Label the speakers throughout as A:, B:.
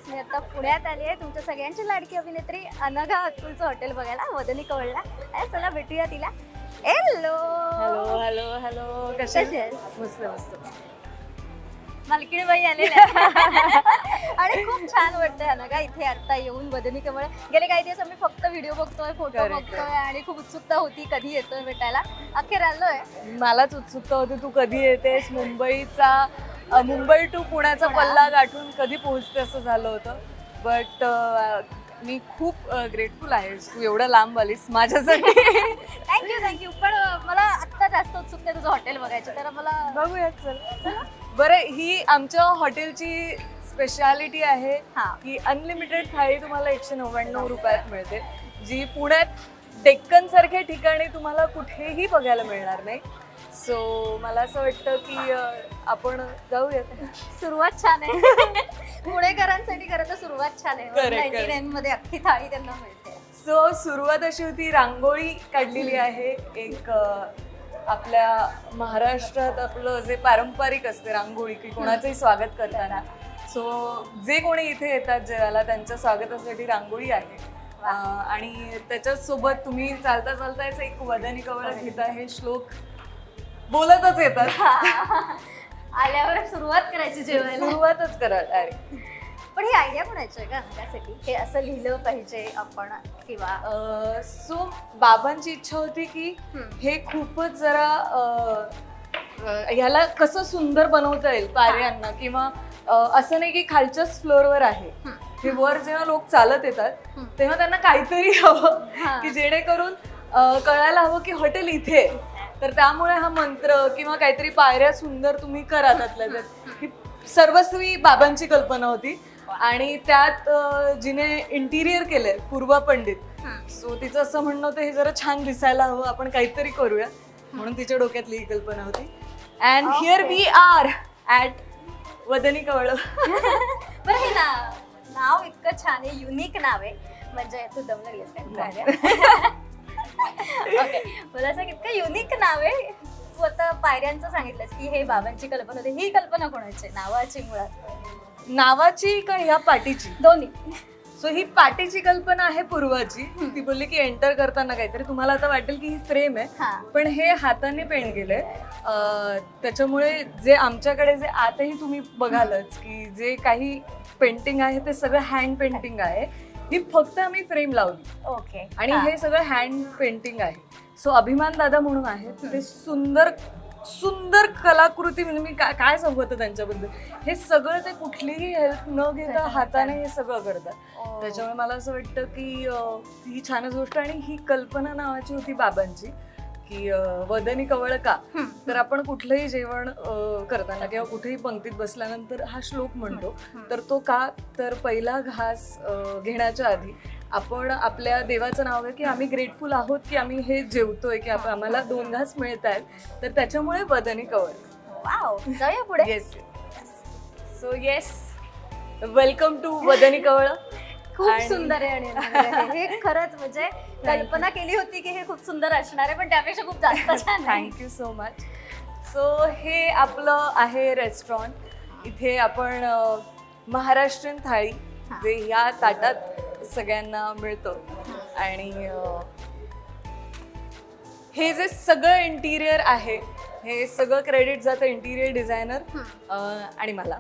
A: Yes, मी आता पुण्यात आली आहे तुमच्या सगळ्यांची लाडकी अभिनेत्री अनघा अतुलचं हॉटेल बघायला, वदनी कवळला. चला भेटूया तिला. Hello
B: hello hello hello. कशी
A: आहेस?
B: मस्त मस्त.
A: मालकीणबाई आलेल्या आणि खूप छान वाटतंय अनघा इथे आता येऊन. वदनी कवळ गेले काही दिवस आम्ही फक्त व्हिडिओ बघतोय, फोटो बघतोय आणि खूप उत्सुकता होती कधी येतोय भेटायला. अखेर आलोय.
B: मलाच उत्सुकता होती तू कधी येतेस. मुंबई टू पुण्याचा पल्ला गाठून कधी पोहोचते असं झालं होतं. बट मी खूप ग्रेटफुल आहे तू एवढं लांब आलीस माझ्यासाठी.
A: थँक्यू. पण मला आत्ता जास्त उत्सुकता आहे तुझं हॉटेल बघायची, तर मला
B: बघूया. चल बरं, ही आमच्या हॉटेलची स्पेशालिटी आहे की अनलिमिटेड थाळी तुम्हाला 199 रुपयात मिळते, जी पुण्यात डेक्कन सारख्या ठिकाणी तुम्हाला कुठेही बघायला मिळणार नाही. सो मला असं वाटतं की आपण जाऊयात.
A: सुरुवात छान आहे. पुणेकरांसाठी खरं तर सुरुवात छान आहे. 99 मध्ये अख्खी थाळी त्यांना मिळते.
B: सो सुरुवात अशी होती, रांगोळी काढलेली आहे एक. आपल्या महाराष्ट्रात आपलं जे पारंपरिक असते रांगोळी की कोणाचंही स्वागत करताना, सो जे कोणी इथे येतात जेवायला त्यांच्या स्वागतासाठी रांगोळी आहे. आणि त्याच्याच सोबत तुम्ही चालता चालताच एक वदनी कवळ घेत आहे श्लोक बोलतच येतात.
A: आल्यावर सुरुवात करायची जेवायला.
B: सुरुवातच करा डायरेक्ट.
A: पण ही आयडिया कोणाची आहे का त्यासाठी हे असं लिहिलं पाहिजे आपण किंवा
B: सो बाबांची इच्छा होती की हे खूपच जरा ह्याला कसं सुंदर बनवता येईल पाऱ्यांना, किंवा असं नाही की खालच्याच फ्लोअरवर आहे हे. वर जेव्हा लोक चालत येतात तेव्हा त्यांना काहीतरी हवं की जेणेकरून कळायला हवं की हॉटेल इथे. तर त्यामुळे हा मंत्र किंवा काहीतरी पायऱ्या सुंदर तुम्ही करा त्यातल्या त्यात. ही सर्वस्वी बाबांची कल्पना होती. आणि त्यात जिने इंटिरियर केलंय पूर्वा पंडित, सो तिचं असं म्हणणं होतं हे जरा छान दिसायला हवं, आपण काहीतरी करूया, म्हणून तिच्या डोक्यातली ही कल्पना होती. And here we are at Vadani Kaval.
A: बरं, हे नाव इतकं छान आहे, युनिक नाव आहे. म्हणजे तू दम लागलीस काय? ओके, मला सांग, इतकं युनिक नाव आहे. तू आता पायऱ्यांचं सांगितलंस की हे बाबांची कल्पना होती. ही कल्पना कोणाची नावाची? मुळात
B: नावाची का ह्या पाटीची?
A: दोन्ही.
B: सो ही पाटीची कल्पना आहे पूर्वाची. ती बोलली की एंटर करताना काहीतरी तुम्हाला आता वाटेल की ही फ्रेम आहे, पण हे हाताने पेंट केलंय. त्याच्यामुळे जे आमच्याकडे जे आताही तुम्ही बघालच की जे काही पेंटिंग आहे ते सगळं हँड पेंटिंग आहे. ही फक्त आम्ही फ्रेम लावली.
A: ओके.
B: आणि हे सगळं हँड पेंटिंग आहे. सो अभिमान दादा म्हणून आहेत, ते सुंदर सुंदर कलाकृती. म्हणजे मी काय सांगू होतं त्यांच्याबद्दल. हे सगळं ते कुठलीही हेल्प न घेता हाताने हे सगळं करतात. त्याच्यामुळे मला असं वाटतं की ही छानच गोष्ट. आणि ही कल्पना नावाची होती बाबांची की वदनी कवळ का, तर आपण कुठलंही जेवण करताना किंवा कुठेही पंक्तीत बसल्यानंतर हा श्लोक म्हणतो. तर तो का, तर पहिला घास घेण्याच्या आधी आपण आपल्या देवाचं नाव आहे की आम्ही ग्रेटफुल आहोत की आम्ही हे जेवतोय, की आम्हाला 2 घास मिळत आहेत, तर त्याच्यामुळे वदनी कवळ.
A: वाव, जाऊया पुढे.
B: Yes. So yes, welcome to Vadani Kaval.
A: खूप सुंदर आहे. आणि हे खरंच म्हणजे कल्पना केली होती की हे खूप सुंदर असणार आहे, पण त्यापेक्षा खूप जास्त छान.
B: Thank you so much. सो हे आपलं आहे रेस्टॉरंट. इथे आपण महाराष्ट्रीयन थाळी जे या ताटात सगळ्यांना मिळतं. आणि हे जे सगळं इंटिरियर आहे हे सगळं क्रेडिट जातं इंटिरियर डिझायनर आणि मला.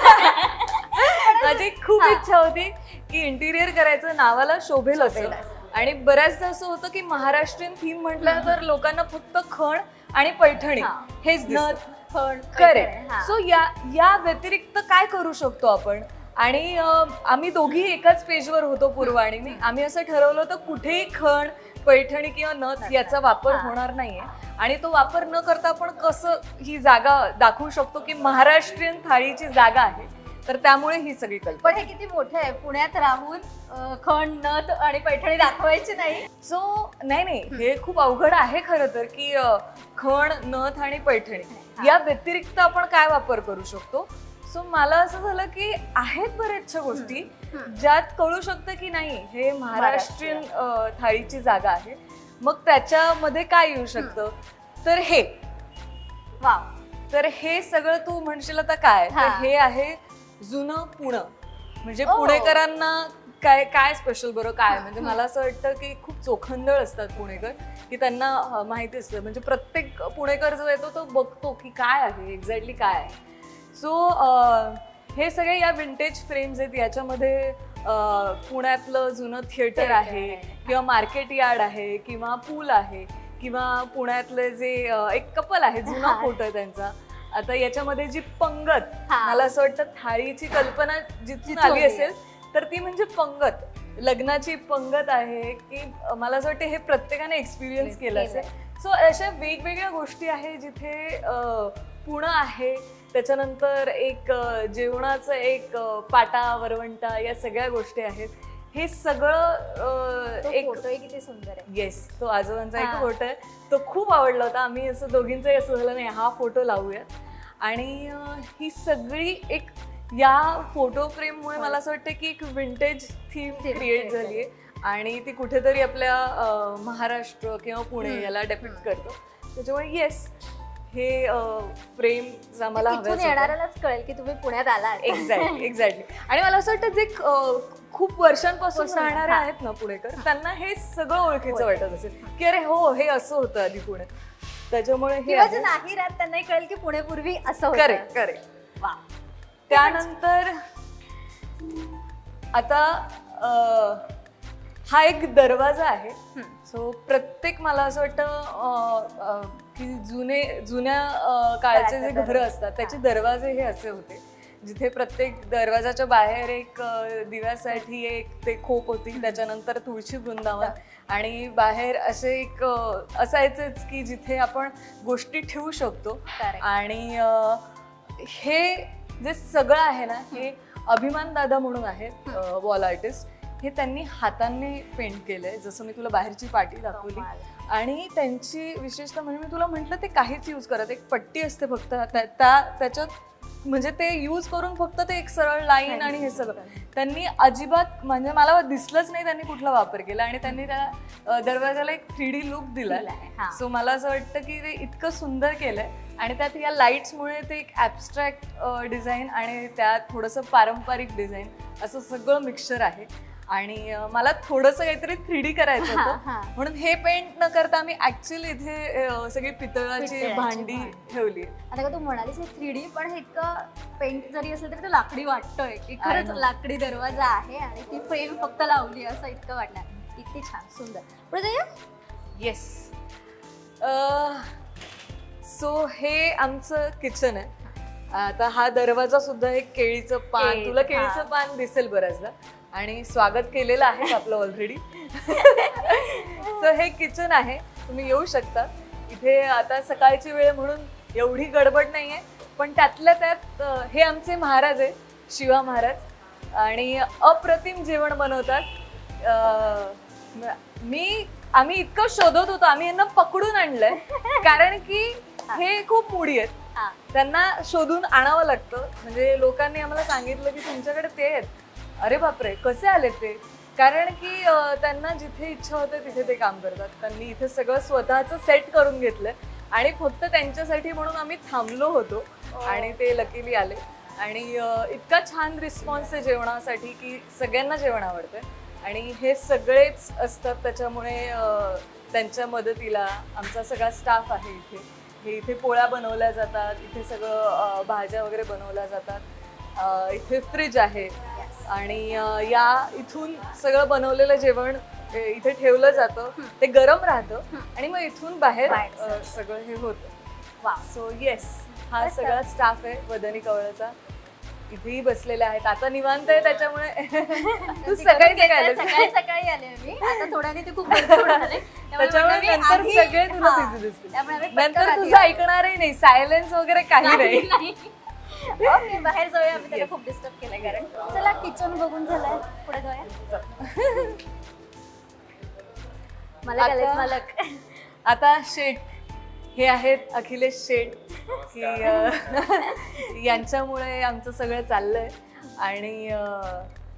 B: माझी खूप इच्छा होती की इंटिरियर करायचं, नावाला शोभेल असं. आणि बऱ्याचदा असं होतं की महाराष्ट्रीयन थीम म्हटलं तर लोकांना फक्त खण आणि पैठणी हेच दिसतं. करेक्ट. सो या व्यतिरिक्त काय करू शकतो आपण? आणि आम्ही दोघी एकाच पेजवर होतो, पूर्वा आणि मी. आम्ही असं ठरवलं होतं कुठेही खण, पैठणी किंवा नथ याचा वापर होणार नाहीये. आणि तो वापर न करता आपण कसं ही जागा दाखवू शकतो की महाराष्ट्रीयन थाळीची जागा आहे. तर त्यामुळे ही सगळी कल्पना.
A: पण हे किती मोठं आहे, पुण्यात राहून खण, नथ आणि पैठणी दाखवायची नाही.
B: सो नाही, हे खूप अवघड आहे खरं तर की खण, नथ आणि पैठणी या व्यतिरिक्त आपण काय वापर करू शकतो. सो मला असं झालं की आहेत बऱ्याचशा गोष्टी ज्यात कळू शकतं की नाही हे महाराष्ट्रीयन थाळीची जागा आहे. मग त्याच्यामध्ये काय येऊ शकतं, तर हे.
A: वाव.
B: तर हे सगळं तू म्हणशील आता काय, तर हे आहे जुनं पुणं. म्हणजे पुणेकरांना काय काय स्पेशल बरं काय म्हणजे मला असं वाटतं की खूप चोखंदळ असतात पुणेकर की त्यांना माहिती असतं म्हणजे प्रत्येक पुणेकर जो येतो तो बघतो की काय आहे एक्झॅक्टली काय आहे. सो हे सगळे या विंटेज फ्रेम्स आहेत. याच्यामध्ये पुण्यातलं जुनं थिएटर आहे किंवा मार्केट यार्ड आहे किंवा पूल आहे किंवा पुण्यातले जे एक कपल आहे जुना फोटो आहे त्यांचा. आता याच्यामध्ये जी पंगत मला असं वाटतं थाळीची कल्पना जिथून आली असेल तर ती म्हणजे पंगत लग्नाची पंगत आहे की मला असं वाटतं हे प्रत्येकाने एक्सपिरियन्स केलं असेल. सो अशा वेगवेगळ्या गोष्टी आहे जिथे पुणं आहे. त्याच्यानंतर एक जेवणाचं एक पाटा वरवंटा या सगळ्या गोष्टी आहेत. हे सगळं एक
A: फोटो किती सुंदर आहे.
B: येस तो आजोबांचा एक फोटो आहे तो खूप आवडला होता. आम्ही असं दोघींचंही असं झालं नाही हा फोटो लावूयात. आणि ही सगळी एक या फोटो फ्रेममुळे मला असं वाटतं की एक विंटेज थीम क्रिएट झाली आहे आणि ती कुठेतरी आपल्या महाराष्ट्र किंवा पुणे याला डेपिक्ट करतो. त्याच्यामुळे येस हे फ्रेम आम्हाला
A: येणाऱ्यालाच कळेल की तुम्ही पुण्यात आलात.
B: एक्झॅक्टली. आणि मला असं वाटतं जे खूप वर्षांपासून राहणारे आहेत ना पुणेकर त्यांना हे सगळं ओळखीचं वाटत असेल की अरे हो हे असं होतं आधी पुणे. त्याच्यामुळे हे
A: नाही राहत त्यांनाही कळेल की पुणे पूर्वी असं
B: करेक्ट करेक्ट. वा. त्यानंतर आता हा एक दरवाजा आहे. सो प्रत्येक मला असं वाटतं की जुन्या काळचे जे घरं असतात त्याचे दरवाजे हे असे होते जिथे प्रत्येक दरवाजाच्या बाहेर एक दिव्यासाठी एक ते खोप होती. त्याच्यानंतर तुळशी वृंदावन आणि बाहेर असे एक असायचेच की जिथे आपण गोष्टी ठेवू शकतो. आणि हे जे सगळं आहे ना हे अभिमान दादा म्हणून आहेत वॉल आर्टिस्ट. हे त्यांनी हातांनी पेंट केलंय. जसं मी तुला बाहेरची पाटी दाखवली आणि त्यांची विशेषतः म्हणजे मी तुला म्हटलं ते काहीच यूज करत एक पट्टी असते फक्त त्याच्यात म्हणजे ते यूज करून फक्त ते एक सरळ लाईन आणि हे सगळं त्यांनी अजिबात म्हणजे मला दिसलंच नाही त्यांनी कुठला वापर केला. आणि त्यांनी त्या दरवाजाला एक 3D लुक दिलाय. सो मला असं वाटतं की ते इतकं सुंदर केलंय आणि त्यात या लाईट्समुळे ते एक ॲब्स्ट्रॅक्ट डिझाईन आणि त्यात थोडंसं पारंपरिक डिझाईन असं सगळं मिक्सचर आहे. आणि मला थोडंसं काहीतरी 3D करायचं होतं म्हणून हे पेंट न करता आम्ही ऍक्च्युअली इथे सगळी पितळाची भांडी ठेवली.
A: आता तू म्हणालीस 3D पण हे इतकं पेंट जरी असेल तरी तो लाकडी वाटतोय की खरंच लाकडी दरवाजा आहे आणि ती फ्रेम फक्त लावली असं इतकं वाटणार. किती छान सुंदर. पुढे जाऊया.
B: येस. सो हे आमचं किचन आहे. आता हा दरवाजा सुद्धा एक केळीचं पान तुला केळीचं पान दिसेल बऱ्याचदा आणि स्वागत केलेलं आहे आपलं ऑलरेडी. सो हे किचन आहे तुम्ही येऊ शकता इथे. आता सकाळची वेळ म्हणून एवढी गडबड नाहीये पण त्यातल्या त्यात हे आमचे महाराज आहे शिवा महाराज आणि अप्रतिम जेवण बनवतात. आम्ही इतकं शोधत होतो आम्ही यांना पकडून आणलंय कारण की हे खूप मुडी आहेत. त्यांना शोधून आणावं लागतं. म्हणजे लोकांनी आम्हाला सांगितलं की तुमच्याकडे ते आहेत. अरे बापरे कसे आले ते. कारण की त्यांना जिथे इच्छा होते तिथे ते काम करतात. त्यांनी इथे सगळं स्वतःचं सेट करून घेतलंय आणि फक्त त्यांच्यासाठी म्हणून आम्ही थांबलो होतो आणि ते लकीली आले. आणि इतका छान रिस्पॉन्स आहे जेवणासाठी की सगळ्यांना जेवण आवडतंय आणि हे सगळेच असतात. त्याच्यामुळे त्यांच्या मदतीला आमचा सगळा स्टाफ आहे इथे. हे इथे पोळ्या बनवल्या जातात. इथे सगळं भाज्या वगैरे बनवल्या जातात. इथे फ्रीज आहे आणि या इथून सगळं बनवलेलं जेवण इथे ठेवलं जातं. ते गरम राहतं आणि मग इथून बाहेर सगळं हे होतं. सो येस हा सगळा स्टाफ आहे वदनी कवळचा. इथेही बसलेले आहेत. आता निवांत आहे त्याच्यामुळे तू सकाळी
A: आले मी. आता थोड्याने ते खूप
B: त्याच्यामुळे नंतर सगळे तुला बिझी दिसतील. नंतर तुझं ऐकणारही नाही सायलेन्स वगैरे काही नाही.
A: ओके बाहेर जाऊया. आम्ही त्याला खूप डिस्टर्ब केलंय कारण चला किचन बघून झालंय. पुढे जाऊया. मालक
B: आता शेठ हे आहेत अखिलेश शेठ की यांच्यामुळे आमचं सगळं चाललंय. आणि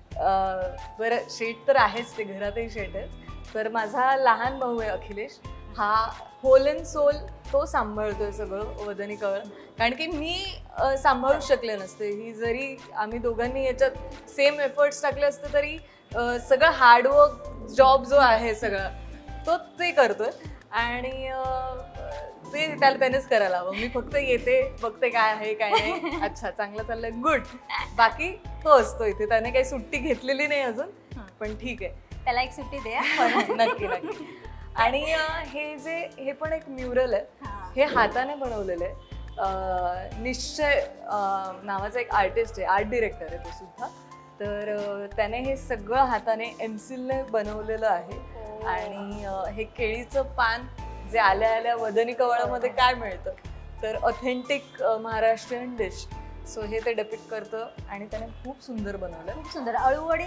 B: बरं शेठ तर आहेच ते घरातही शेठ आहेत. तर माझा लहान भाऊ आहे अखिलेश हा होल अँड सोल तो सांभाळतोय सगळं वदनी कवळ, कारण की मी सांभाळू शकले नसते. ही जरी आम्ही दोघांनी याच्यात सेम एफर्ट्स टाकले असते तरी सगळं हार्डवर्क जॉब जो आहे सगळा तो ते करतोय आणि ते त्यानेच करायला हवं. मी फक्त येते, बघते काय आहे काय नाही, अच्छा चांगलं चाललंय, गुड. बाकी तो असतो इथे. त्याने काही सुट्टी घेतलेली नाही अजून, पण ठीक आहे,
A: त्याला एक सुट्टी दे.
B: नक्की नक्की. आणि हे पण एक म्युरल आहे, हे हाताने बनवलेलं आहे. निश्चय नावाचा एक आर्टिस्ट आहे, आर्ट डिरेक्टर आहे तो सुद्धा. तर त्याने हे सगळं हाताने एमसिलने बनवलेलं आहे. आणि हे केळीचं पान जे आल्या आल्या वदनी कवळामध्ये काय मिळतं तर ऑथेंटिक महाराष्ट्रीयन डिश. सो हे ते डेपिक्ट करतं आणि त्याने खूप सुंदर बनवलं.
A: खूप सुंदर. अळूवडी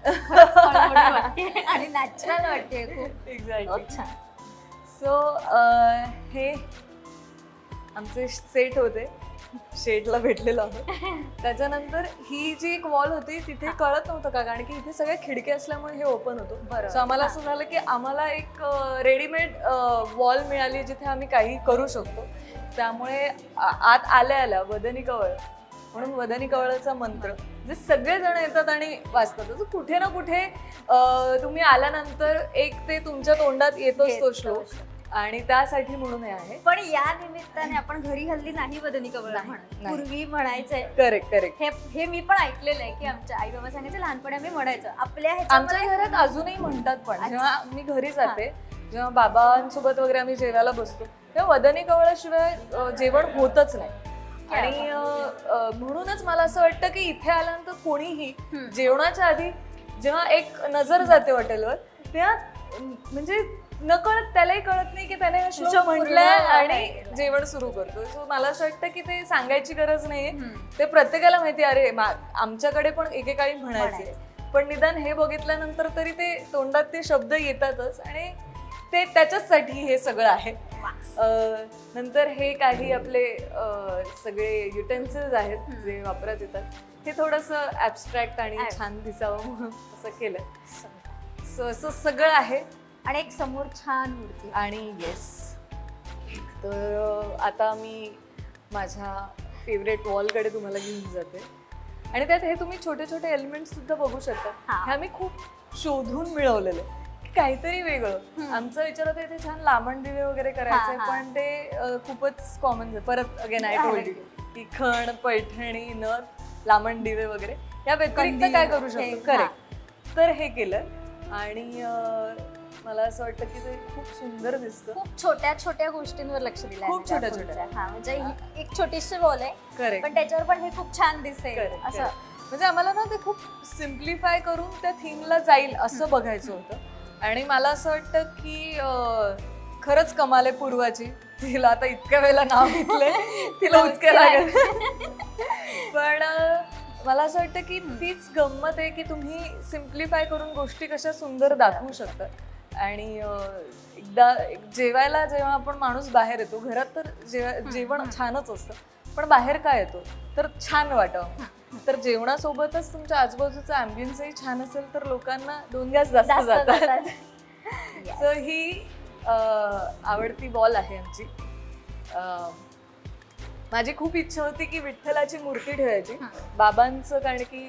A: आणि नॅचरल वाटते खूप.
B: एक्झॅक्टली. सो हे आमचे सेट होते, शेडला भेटलेलो आहोत. त्याच्यानंतर ही जी एक वॉल होती तिथे कळत नव्हतं का, कारण की इथे सगळ्या खिडकी असल्यामुळे हे ओपन होतं. सो आम्हाला असं झालं की आम्हाला एक रेडीमेड वॉल मिळाली जिथे आम्ही काही करू शकतो. त्यामुळे आत आल्या आल्या वदनी कवळ म्हणून वदनी कवळाचा मंत्र जे सगळेजण येतात आणि वाचतात. कुठे ना कुठे तुम्ही आल्यानंतर एक ते तुमच्या तोंडात येतोच तो श्लोक, आणि त्यासाठी म्हणून हे आहे.
A: पण या निमित्ताने आपण घरी हल्ली नाही वदनी कवळ म्हणत, पूर्वी म्हणायचंय.
B: Correct correct.
A: हे मी पण ऐकलेलं आहे की आमच्या आई बाबा सांगायचे लहानपणी आम्ही म्हणायचो.
B: आमच्या घरात अजूनही म्हणतात. पण जेव्हा मी घरी जाते, जेव्हा बाबांसोबत वगैरे आम्ही जेवायला बसतो तेव्हा वदनी कवळाशिवाय जेवण होतच नाही. आणि म्हणूनच मला असं वाटतं की इथे आल्यानंतर कोणीही जेवणाच्या आधी जेव्हा एक नजर जाते हॉटेलवर, तेव्हा म्हणजे नकळत त्यालाही कळत नाही की त्याने श्लोक म्हटलंय आणि जेवण सुरू करतो. सो मला असं वाटतं की ते सांगायची गरज नाहीये, ते प्रत्येकाला माहिती. अरे आमच्याकडे पण एकेकाळी म्हणायचे, पण निदान हे बघितल्यानंतर तरी ते तोंडात ते शब्द येतातच आणि ते त्याच्याचसाठी हे सगळं आहे. नंतर हे काही आपले सगळे युटेन्सिल्स आहेत जे वापरात येतात, हे थोडंसं ॲब्स्ट्रॅक्ट आणि छान दिसावं म्हणून असं केलं. सो असं सगळं आहे.
A: आणि एक समोर छान मूर्ती.
B: आणि येस, तर आता मी माझ्या फेवरेट वॉलकडे तुम्हाला घेऊन जाते. आणि त्यात हे तुम्ही छोटे छोटे एलिमेंट सुद्धा बघू शकता. हे आम्ही खूप शोधून मिळवलेले, काहीतरी वेगळं. आमचा विचार होता इथे छान लांबण दिवे वगैरे करायचे, पण ते खूपच कॉमन आहे. परत अगेन आय टोल्ड यू की खण, पैठणी, नथ, लांबण दिवे वगैरे या व्यतिरिक्त काय करू शकतो. करेक्ट. तर हे केलं आणि मला असं वाटतं की ते खूप सुंदर दिसतं.
A: खूप छोट्या छोट्या गोष्टींवर लक्ष दिलं.
B: खूप छोट्या छोट्या.
A: म्हणजे एक छोटीशी वॉल आहे,
B: करेक्ट,
A: पण त्याच्यावर पण हे खूप छान दिसते असं.
B: म्हणजे आम्हाला ना ते खूप सिम्प्लिफाय करून त्या थीमला जाईल असं बघायचं होतं. आणि मला असं वाटतं की खरंच कमाल आहे पूर्वाची. तिला आता इतक्या वेळेला नाव घेतलंय, तिला उचके लागेल. पण मला असं वाटतं की तीच गंमत आहे की तुम्ही सिम्प्लिफाय करून गोष्टी कशा सुंदर दाखवू शकता. आणि एकदा जेवायला जेव्हा आपण माणूस बाहेर येतो, घरात तर जेवण छानच असतं, पण बाहेर काय येतो तर छान वाटावं. तर जेवणासोबतच तुमच्या आजूबाजूचा ॲम्बियन्सही छान असेल तर लोकांना 2 गॅस जास्त जातात. सो ही आवडती वॉल आहे आमची. माझी खूप इच्छा होती की विठ्ठलाची मूर्ती ठेवायची बाबांचं, कारण की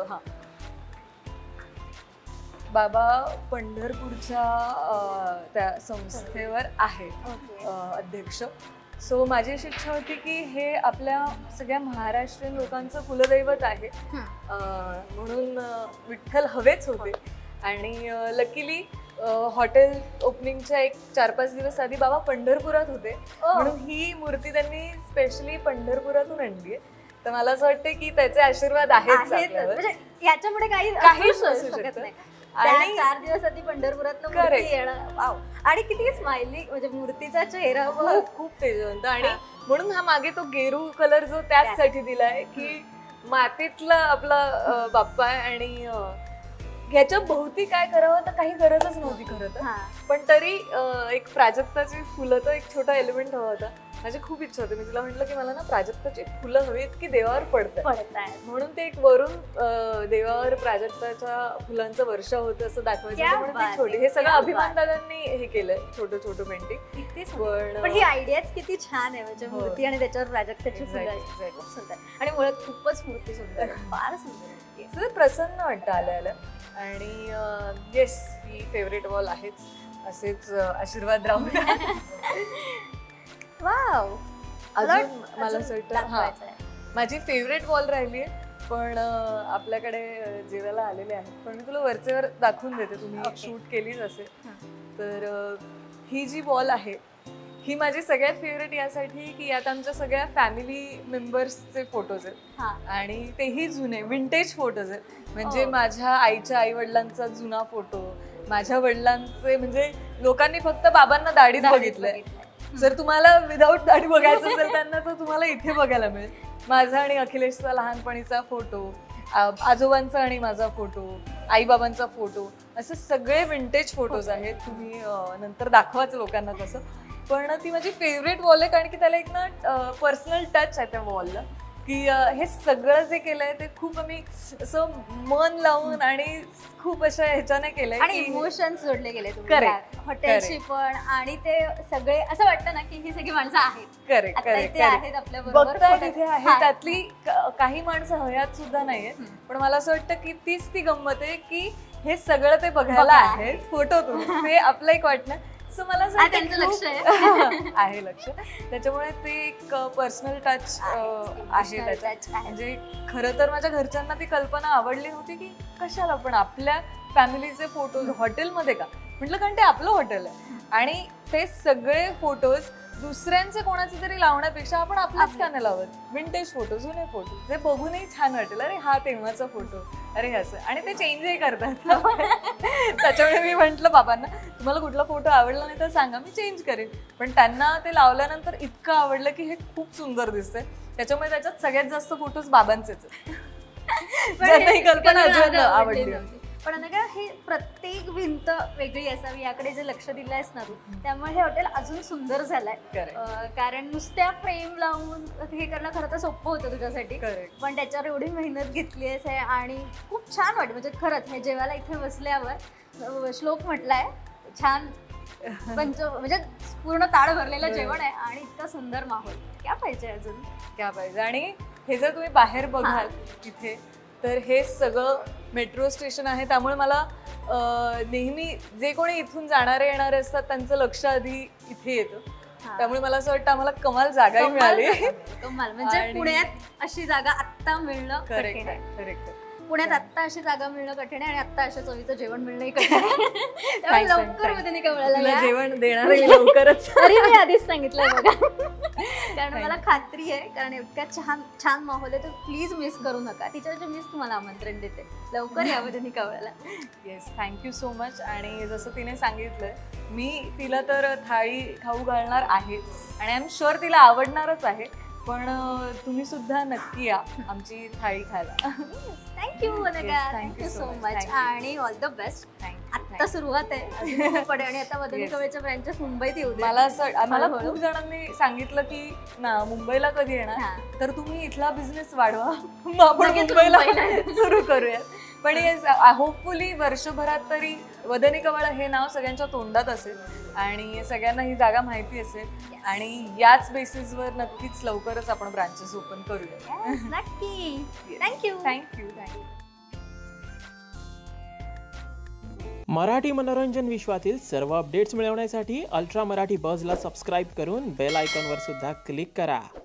B: बाबा पंढरपूरच्या त्या संस्थेवर आहे अध्यक्ष. सो माझी अशी इच्छा होती की हे आपल्या सगळ्या महाराष्ट्रीयन लोकांचं कुलदैवत आहे, म्हणून विठ्ठल हवेच होते. आणि लकीली हॉटेल ओपनिंगच्या एक 4-5 दिवस आधी बाबा पंढरपुरात होते, म्हणून ही मूर्ती त्यांनी स्पेशली पंढरपुरातून आणली आहे. तर मला असं वाटतं की त्याचे आशीर्वाद आहेत.
A: याच्यामुळे काही
B: असू शकत नाही.
A: आणि 4 दिवस आधी पंढरपुरात येणं. आणि किती स्माइली, म्हणजे मूर्तीचा चेहरा
B: खूप तेजवंत. आणि म्हणून हा मागे तो गेरू कलर जो त्याचसाठी दिलाय की मातीतला आपला बाप्पा आहे. आणि ह्याच्या भोवती काय करावं तर काही गरजच नव्हती खरं तर, पण तरी एक प्राजक्ताची फुलं तर एक छोटा एलिमेंट हवा होता. माझी खूप इच्छा होती. मी तिला म्हटलं की मला ना प्राजक्ताची फुलं हवी आहेत की देवावर पडतात, म्हणून ते एक वरून देवावर प्राजक्ताच्या फुलांचं वर्ष होतं असं दाखवायचं म्हणून ती छोटी. हे सगळं अभिमान दादांनी हे केलंय, छोटं छोटं पेंटिंग.
A: पण ही आयडियाच किती छान आहे, म्हणजे मूर्ती आणि त्याच्यावर प्राजक्ताची फुलं खूप सुंदर आणि मुळात खूपच मूर्ती सुंदर, फार सुंदर,
B: प्रसन्न वाटतं आलं आलं. आणि येस, ही फेवरेट वॉल आहेच, असेच आशीर्वाद राहू द्या.
A: वाव.
B: अजून मला असं वाटतं माझी फेवरेट वॉल राहिली आहे, पण आपल्याकडे जेवायला आलेले आहेत, पण मी तुला वरचेवर दाखवून देते, तुम्ही शूट केलीच असेल तर. ही जी वॉल आहे ही माझी सगळ्यात फेवरेट यासाठी की यात आमच्या सगळ्या फॅमिली मेंबर्सचे फोटोज आहेत आणि तेही जुने विंटेज फोटोज आहेत. म्हणजे माझ्या आईच्या आई वडिलांचा जुना फोटो, माझ्या वडिलांचे, म्हणजे लोकांनी फक्त बाबांना दाढीत बघितलंय. जर तुम्हाला विदाऊट दाढी बघायचं असेल त्यांना तर तुम्हाला इथे बघायला मिळेल. माझा आणि अखिलेशचा लहानपणीचा फोटो, आजोबांचा आणि माझा फोटो, आईबाबांचा फोटो, असे सगळे विंटेज फोटोज आहेत. तुम्ही नंतर दाखवाच लोकांना तसं. पण ती माझी फेवरेट वॉल आहे कारण की त्याला एक ना पर्सनल टच आहे त्या वॉलला, की हे सगळं जे केलंय ते खूप आम्ही असं मन लावून आणि खूप अशा ह्याच्याने केलंय
A: आणि इमोशन्स जोडले गेले हॉटेलशी पण. आणि ते सगळे असं वाटतं ना की ही सगळी माणसं आहेत,
B: करेक्ट
A: आहेत आपल्या बरोबर,
B: तिथे आहे. त्यातली काही माणसं हयात सुद्धा नाहीये, पण मला असं वाटतं की तीच ती गंमत आहे की हे सगळं ते बघायला आहे फोटोतून, ते आपलं एक वाटणं. सो मला
A: त्यांचं लक्ष आहे
B: लक्ष, त्याच्यामुळे ते एक पर्सनल टच आहे त्याच्यात. म्हणजे खरं तर माझ्या घरच्यांना ती कल्पना आवडली नव्हती की कशाला पण आपल्या फॅमिलीचे फोटोज हॉटेलमध्ये का, म्हटलं कारण ते आपलं हॉटेल आहे आणि ते सगळे फोटोज दुसऱ्यांचे कोणाचे तरी लावण्यापेक्षा आपण आपलाच का नाही लावत. विंटेज फोटो, जुने फोटो, जे बघूनही छान वाटेल, अरे हा तेव्हाचा फोटो, अरे असं. आणि ते चेंजही करतात. त्याच्यामुळे मी म्हंटल बाबांना तुम्हाला कुठला फोटो आवडला नाही तर सांगा, मी चेंज करेन. पण त्यांना ते लावल्यानंतर इतकं आवडलं की हे खूप सुंदर दिसतंय. त्याच्यामुळे त्याच्यात सगळ्यात जास्त फोटोज बाबांचेच ज्यांना ही कल्पना अजिबात आवडली.
A: पण का हे प्रत्येक भिंत वेगळी असावी याकडे जे लक्ष दिलं आहेस ना तू, त्यामुळे हे हॉटेल अजून सुंदर झालंय. कारण नुसत्या फ्रेम लावून हे करणं खरं तर सोपं होतं तुझ्यासाठी, पण त्याच्यावर एवढी मेहनत घेतली आहे आणि खूप छान वाटतं. म्हणजे खरंच हे जेवायला इथे बसल्यावर श्लोक म्हटलाय छान, म्हणजे पूर्ण ताड भरलेलं जेवण आहे आणि इतका सुंदर माहोल. क्या पाहिजे अजून,
B: क्या पाहिजे. आणि हे जर तुम्ही बाहेर बघाल तिथे तर हे सगळं मेट्रो स्टेशन आहे, त्यामुळे मला नेहमी जे कोणी इथून जाणारे येणारे असतात त्यांचं लक्ष आधी इथे येतं. त्यामुळे मला असं वाटतं आम्हाला कमाल जागाही मिळाली.
A: कमाल म्हणजे पुण्यात अशी जागा आत्ता मिळणं कठीण आहे. पुण्यात आत्ता अशी जागा मिळणं कठीण आहे आणि आत्ता अशा चवीचं जेवण मिळणं कठीण आहे. त्यामुळे लवकर वदनी कवळाला
B: जेवण देणार लवकरच.
A: तरी मी आधीच सांगितलंय बघा, कारण मला खात्री आहे, कारण इतका छान छान माहोल आहे तर प्लीज मिस करू नका. तिच्याचे मिस तुम्हाला आमंत्रण देते, लवकर या वदनी कवळाला.
B: Yes, thank you so much. आणि जसं तिने सांगितलं, मी तिला तर थाळी खाऊ घालणार आहेच आणि आय एम शुअर तिला आवडणारच आहे, पण तुम्ही सुद्धा नक्की या आमची थाळी खायला.
A: थँक्यू वनगा, थँक्यू सो मच आणि ऑल द बेस्ट. आता सुरुवात आहे पडे आणि आता वदनी कवळच्या ब्रँचेस मुंबईत येऊ दे.
B: मला खूप जणांनी सांगितलं की ना मुंबईला कधी येणार, तर तुम्ही इथला बिझनेस वाढवा, आपण मुंबईला सुरू करूया. पण होपफुली वर्षभरात तरी वदनी कवळ हे नाव सगळ्यांच्या तोंडात असेल आणि सगळ्यांना ही जागा माहिती असेल आणि याच बेसिसवर नक्कीच लवकरच आपण ब्रांचेस ओपन करूया.
A: नक्की. थँक्यू.
B: थँक्यू.
C: मराठी मनोरंजन विश्वातील सर्व अपडेट्स मिळवण्यासाठी अल्ट्रा मराठी बझला सबस्क्राईब करून बेल आयकॉनवर सुद्धा क्लिक करा.